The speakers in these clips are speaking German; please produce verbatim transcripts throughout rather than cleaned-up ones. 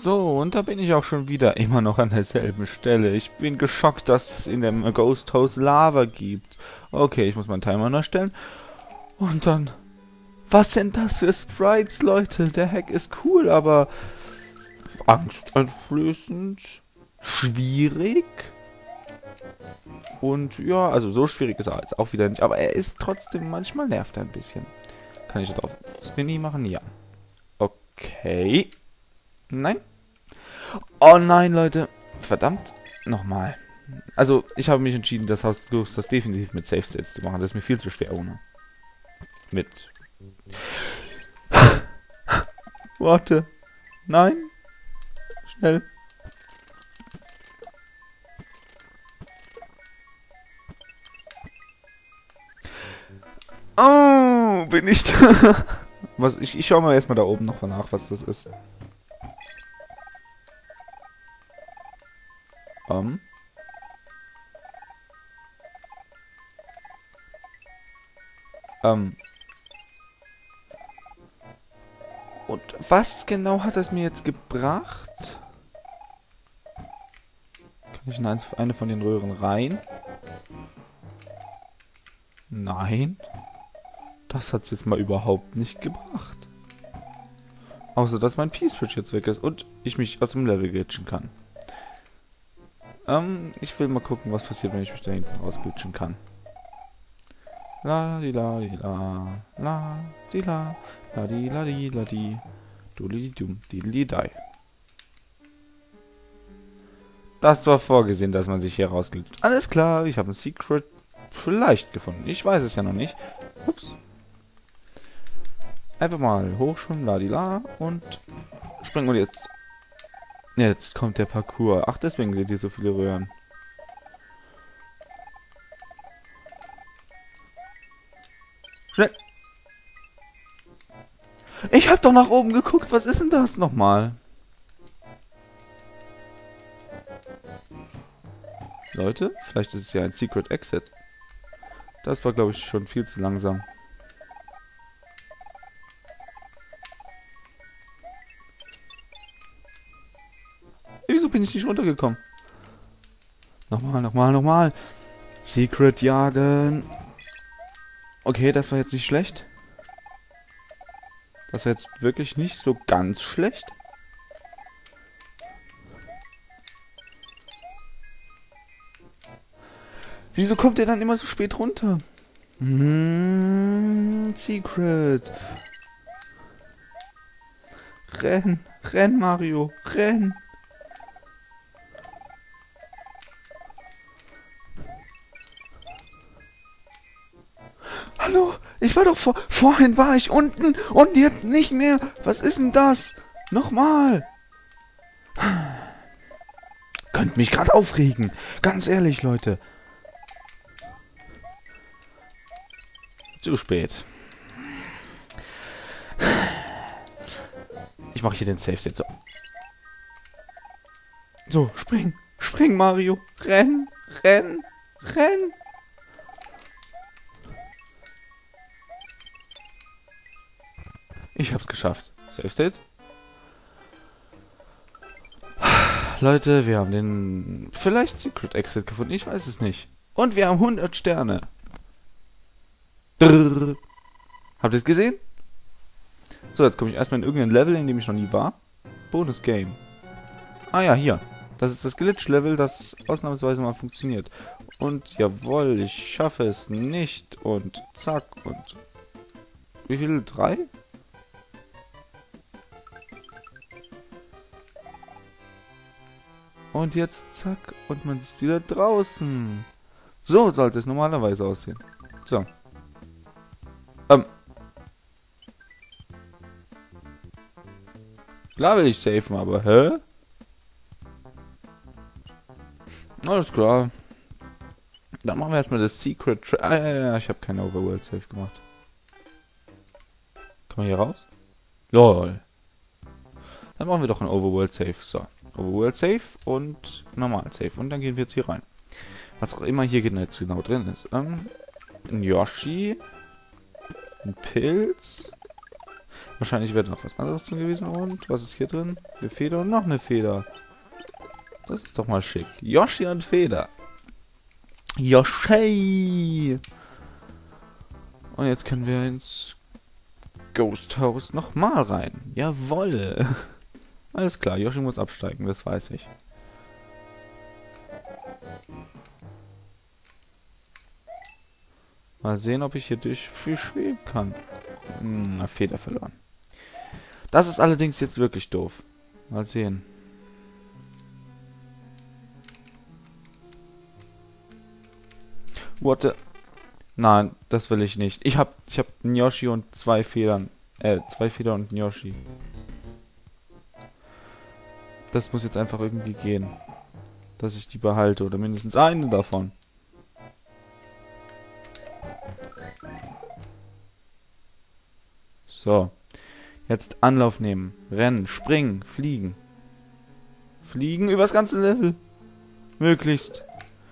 So, und da bin ich auch schon wieder immer noch an derselben Stelle. Ich bin geschockt, dass es in dem Ghost House Lava gibt. Okay, ich muss meinen Timer neu stellen. Und dann... Was sind das für Sprites, Leute? Der Hack ist cool, aber... angsteinflößend, schwierig. Und ja, also so schwierig ist er jetzt auch wieder nicht. Aber er ist trotzdem, manchmal nervt er ein bisschen. Kann ich da drauf Spinny machen? Ja. Okay. Nein. Oh nein, Leute. Verdammt. Nochmal. Also, ich habe mich entschieden, das Haus das definitiv mit Safe Sets zu machen. Das ist mir viel zu schwer ohne. Mit. Warte. Nein. Schnell. Oh, bin ich da. Was, ich, ich schaue mal erstmal da oben noch nach, was das ist. Um. Ähm. Und was genau hat es mir jetzt gebracht? Kann ich in eine von den Röhren rein? Nein. Das hat es jetzt mal überhaupt nicht gebracht. Außer, dass mein P-Switch jetzt weg ist und ich mich aus dem Level glitschen kann. Ähm, ich will mal gucken, was passiert, wenn ich mich da hinten rausglitschen kann. La di la di la la di la la di la di la di du li dum di li dai. Das war vorgesehen, dass man sich hier rausglitscht. Alles klar, ich habe ein Secret vielleicht gefunden. Ich weiß es ja noch nicht. Ups. Einfach mal hochschwimmen, la di la und springen wir jetzt. Jetzt kommt der Parcours. Ach, deswegen seht ihr so viele Röhren. Schnell. Ich hab doch nach oben geguckt. Was ist denn das nochmal? Leute, vielleicht ist es ja ein Secret Exit. Das war, glaube ich, schon viel zu langsam. Wieso bin ich nicht runtergekommen? Nochmal, nochmal, nochmal. Secret jagen. Okay, das war jetzt nicht schlecht. Das war jetzt wirklich nicht so ganz schlecht. Wieso kommt ihr dann immer so spät runter? Mmh, Secret. Renn, renn, Mario, renn. Hallo, ich war doch vor... Vorhin war ich unten und jetzt nicht mehr. Was ist denn das? Nochmal. Könnt mich gerade aufregen. Ganz ehrlich, Leute. Zu spät. Ich mache hier den Safe Set. So. So, spring. Spring, Mario. Renn, renn, renn. Ich hab's geschafft. Safe State. Leute, wir haben den vielleicht Secret Exit gefunden. Ich weiß es nicht. Und wir haben hundert Sterne. Drrr. Habt ihr es gesehen? So, jetzt komme ich erstmal in irgendein Level, in dem ich noch nie war. Bonus Game. Ah ja, hier. Das ist das Glitch-Level, das ausnahmsweise mal funktioniert. Und jawohl, ich schaffe es nicht. Und zack. Und wie viel? Drei? Und jetzt zack. Und man ist wieder draußen. So sollte es normalerweise aussehen. So. Ähm. Klar will ich safen, aber hä? Alles klar. Dann machen wir erstmal das Secret Tra Ah, ja, ja, ich habe keine Overworld Safe gemacht. Kann man hier raus? Lol. Dann machen wir doch ein Overworld Safe. So. Overworld Safe und normal Safe. Und dann gehen wir jetzt hier rein. Was auch immer hier jetzt genau drin ist. Ähm, ein Yoshi. Ein Pilz. Wahrscheinlich wäre noch was anderes drin gewesen. Und was ist hier drin? Eine Feder und noch eine Feder. Das ist doch mal schick. Yoshi und Feder. Yoshi! Und jetzt können wir ins Ghost House nochmal rein. Jawoll. Alles klar, Yoshi muss absteigen, das weiß ich. Mal sehen, ob ich hier durch viel schweben kann. Hm, Feder verloren. Das ist allerdings jetzt wirklich doof. Mal sehen. What the... Nein, das will ich nicht. Ich hab, ich hab einen Yoshi und zwei Federn. Äh, zwei Federn und einen Yoshi. Das muss jetzt einfach irgendwie gehen. Dass ich die behalte. Oder mindestens eine davon. So. Jetzt Anlauf nehmen. Rennen, springen, fliegen. Fliegen übers ganze Level. Möglichst.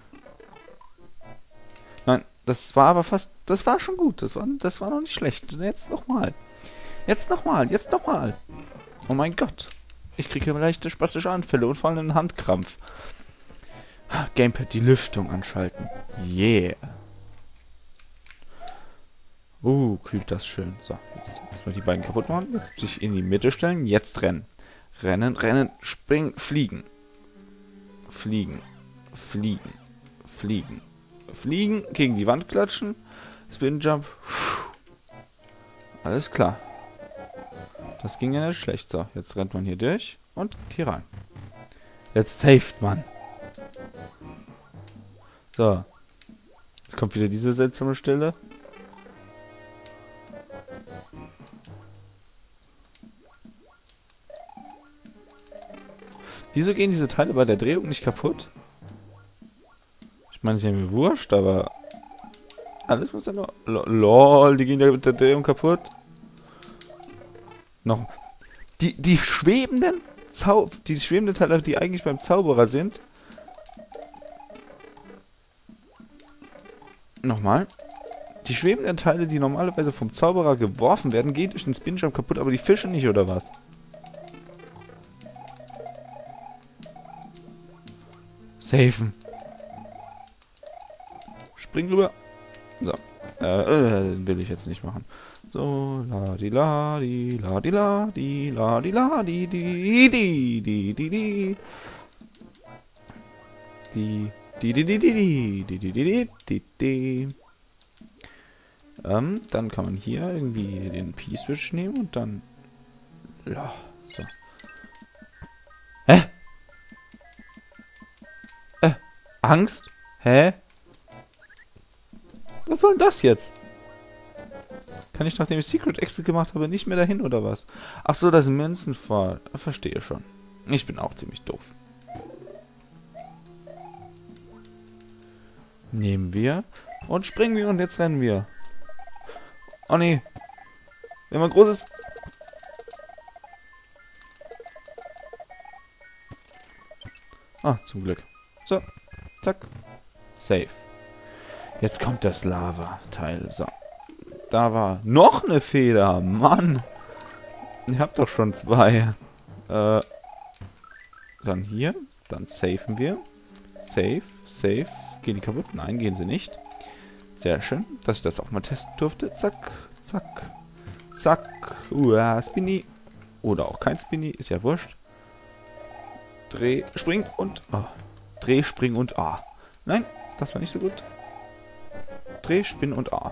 Nein, das war aber fast... Das war schon gut. Das war, das war noch nicht schlecht. Jetzt nochmal. Jetzt nochmal. Jetzt nochmal. Oh mein Gott. Ich kriege leichte spastische Anfälle und vor allem einen Handkrampf. Gamepad die Lüftung anschalten. Yeah. Uh, kühlt das schön. So, jetzt erstmal die beiden kaputt machen. Jetzt sich in die Mitte stellen. Jetzt rennen. Rennen, rennen, springen, fliegen. Fliegen. Fliegen. Fliegen. Fliegen, gegen die Wand klatschen. Spin Jump. Puh. Alles klar. Das ging ja nicht schlecht. So, jetzt rennt man hier durch und hier rein. Jetzt saved man. So. Jetzt kommt wieder diese seltsame Stelle. Wieso gehen diese Teile bei der Drehung nicht kaputt? Ich meine, sie haben mir wurscht, aber... Alles muss ja nur... Lol, die gehen ja mit der Drehung kaputt. Noch... Die, die schwebenden... Zau die schwebenden Teile, die eigentlich beim Zauberer sind... Nochmal. Die schwebenden Teile, die normalerweise vom Zauberer geworfen werden, gehen durch den Spinjump kaputt, aber die Fische nicht, oder was? Safen. Spring rüber. So. Äh, äh, den will ich jetzt nicht machen. So, la di la di la di la di la di la di di di di di di die die die die die die die die die die die ähm, dann kann man hier irgendwie den P-Switch nehmen und dann ja, so. Hä? Äh, Angst? Hä? Was soll denn das jetzt? Kann ich, nachdem ich Secret Exit gemacht habe, nicht mehr dahin, oder was? Ach so, da sind Münzen vor. Verstehe schon. Ich bin auch ziemlich doof. Nehmen wir und springen wir und jetzt rennen wir. Oh nee. Wenn man groß ist... Ah, zum Glück. So, zack. Safe. Jetzt kommt das Lava-Teil. So. Da war noch eine Feder. Mann. Ihr habt doch schon zwei. Äh. Dann hier. Dann safen wir. Safe. Safe. Gehen die kaputt? Nein, gehen sie nicht. Sehr schön, dass ich das auch mal testen durfte. Zack. Zack. Zack. Uah, Spinny. Oder auch kein Spinny. Ist ja wurscht. Dreh, spring und... Oh. Dreh, spring und A. Nein, das war nicht so gut. Dreh, Spinn und A.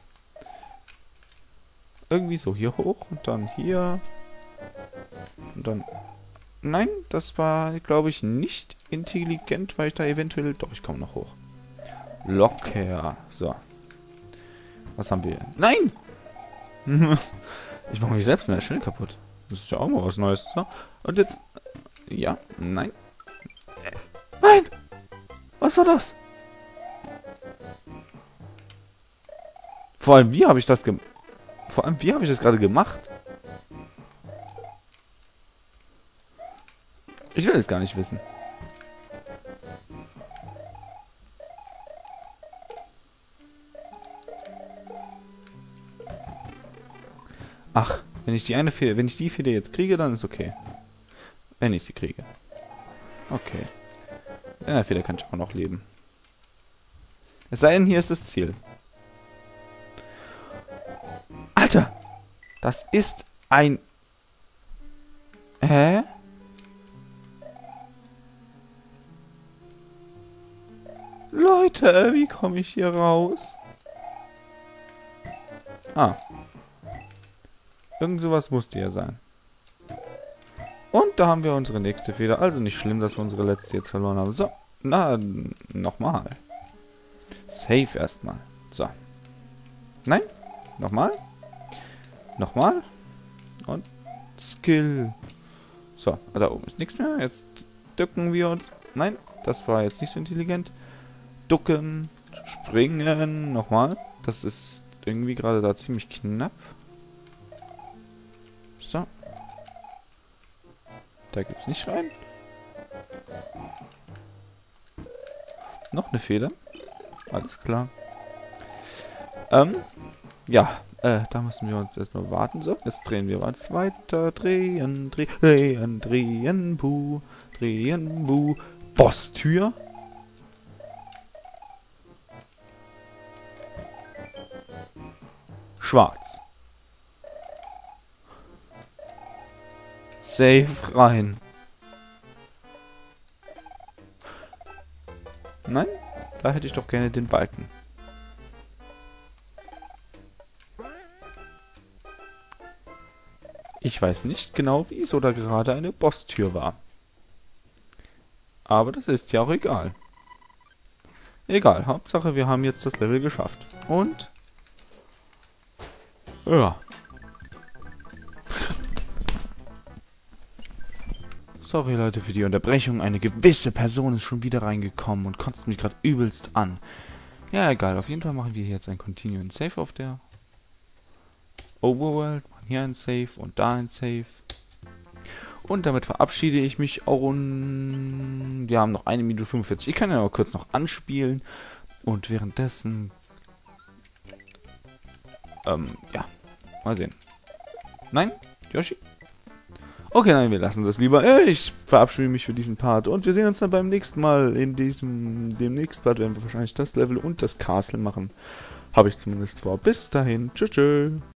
Irgendwie so hier hoch und dann hier. Und dann... Nein, das war, glaube ich, nicht intelligent, weil ich da eventuell... Doch, ich komme noch hoch. Locker. So. Was haben wir? Nein! Ich mache mich selbst mehr schnell kaputt. Das ist ja auch mal was Neues. So. Und jetzt... Ja, nein. Nein! Was war das? Vor allem, wie habe ich das gemacht? Vor allem, wie habe ich das gerade gemacht? Ich will es gar nicht wissen. Ach, Wenn ich die eine Feder, wenn ich die Feder jetzt kriege, dann ist okay. Wenn ich sie kriege. Okay. In der Feder kann ich auch noch leben. Es sei denn, hier ist das Ziel. Alter! Das ist ein... Hä? Leute, wie komme ich hier raus? Ah. Irgend sowas musste ja sein. Und da haben wir unsere nächste Feder. Also nicht schlimm, dass wir unsere letzte jetzt verloren haben. So, na, nochmal. Save erstmal. So. Nein, nochmal. Nochmal. Und Skill. So, da oben ist nichts mehr. Jetzt ducken wir uns. Nein, das war jetzt nicht so intelligent. Ducken, springen, nochmal. Das ist irgendwie gerade da ziemlich knapp. So. Da geht's nicht rein. Noch eine Feder. Alles klar. Ähm, ja, äh, da müssen wir uns erstmal warten. So, jetzt drehen wir was weiter. Drehen, drehen, drehen, buh, drehen, buh. Bosstür. Schwarz. Safe rein. Nein, da hätte ich doch gerne den Balken. Ich weiß nicht genau, wieso da gerade eine Bosstür war. Aber das ist ja auch egal. Egal, Hauptsache wir haben jetzt das Level geschafft. Und... ja. Sorry Leute für die Unterbrechung. Eine gewisse Person ist schon wieder reingekommen und kotzt mich gerade übelst an. Ja, egal. Auf jeden Fall machen wir jetzt ein Continue and Save auf der Overworld. Machen hier ein Save und da ein Save. Und damit verabschiede ich mich auch. Und wir haben noch eine Minute fünfundvierzig. Ich kann ja noch kurz noch anspielen. Und währenddessen... Ähm, ja. Mal sehen. Nein? Yoshi? Okay, nein, wir lassen das lieber. Ich verabschiede mich für diesen Part. Und wir sehen uns dann beim nächsten Mal. In diesem, dem nächsten Part werden wir wahrscheinlich das Level und das Castle machen. Habe ich zumindest vor. Bis dahin. Tschüss, tschüss.